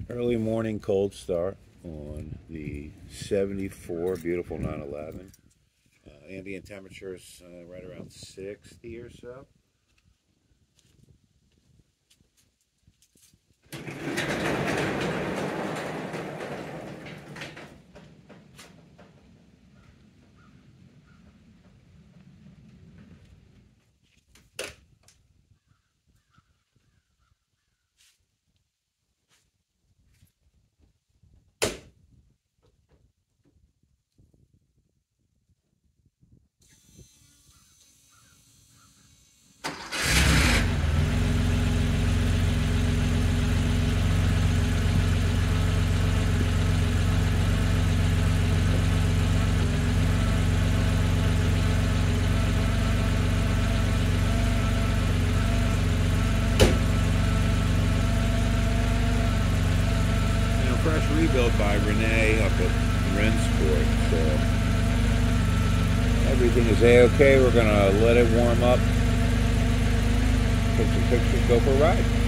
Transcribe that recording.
Early morning cold start on the 74 beautiful 911. Ambient temperatures right around 60 or so. Fresh rebuild by Renee up at Rensport, so everything is a-okay. We're gonna let it warm up, take some pictures, go for a ride.